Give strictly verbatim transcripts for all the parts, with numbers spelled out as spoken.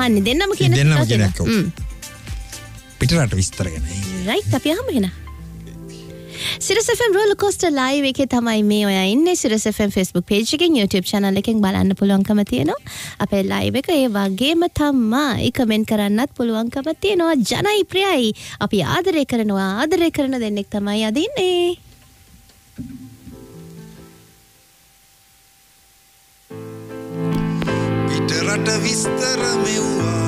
අනේ දෙන්නම කියන දෙන්නම කියන එක. හ්ම්. පිටරට විස්තර ගැන. රයිට් අපි අහමු එහෙනම්. Sirius F M roller coaster live එකේ තමයි මේ ඔයා ඉන්නේ. Sirius F M Facebook page එකෙන් YouTube channel එකෙන් බලන්න පුළුවන්කම තියෙනවා. අපේ live එක ඒ වගේම තමයි කමෙන්ට් කරන්නත් පුළුවන්කම තියෙනවා. ජනයි ප්‍රියයි අපි ආදරය කරනවා. ආදරය කරන දෙන්නෙක් තමයි අද ඉන්නේ. පිටරට විස්තර මෙව්වා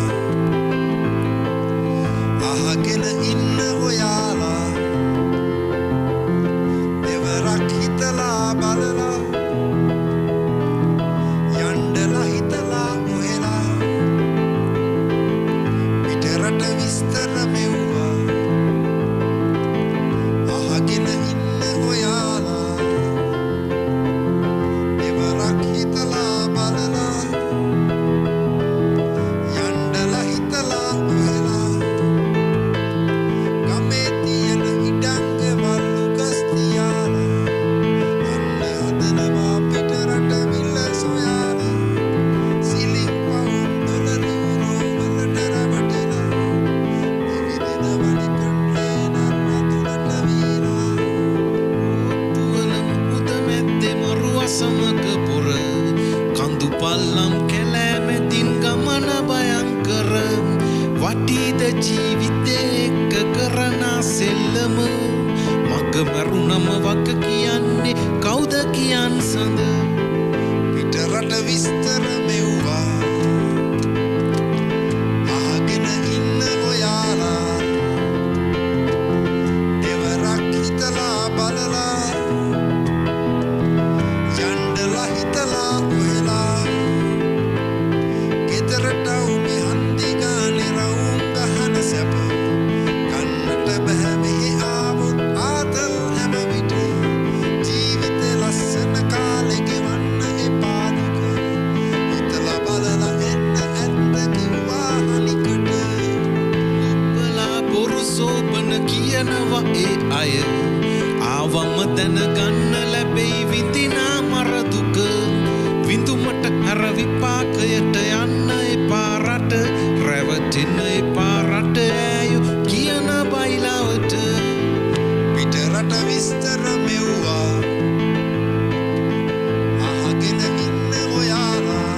අහගෙන ඉන්න ඔයාලා දෙවරක් හිතලා බලලා යන්නලා හිතලා ඔහෙලා පිටරට විස්තර මෙව්වා අහගෙන ඉන්න ඔයාලා දෙවරක් හිතලා බලලා මරුණම වක කියන්නේ කවුද කියන් සඳ පිටරට විස්තර මෙව්වා අහගෙන ඉන්න ඔයාලා දෙවරක් හිතලා බලලා යන්නලා හිතලා ඔයලා ගෙදරට උමි හන්දි ගානේ රවුම් ගහන සැප කන්නට බෑ මෙහි ආවොත් ආතල් කියනවා ඒ අය ආවම දැනගන්න ලැබෙයි විඳිනා මර දුක විඳුමට අර විපාකයට යන්න එපා රට රැවටෙන්න එපා රට ඇයෝ කියන බයිලාවට පිටරට විස්තර මෙව්වා අහගෙන ඉන්න ඔයාලා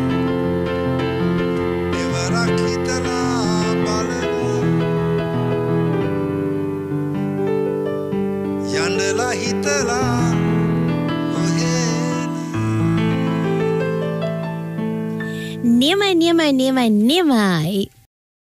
දෙවරක් හිතලා යන්නලා හිතලා නියමයි නියමයි නියමයි නියමයි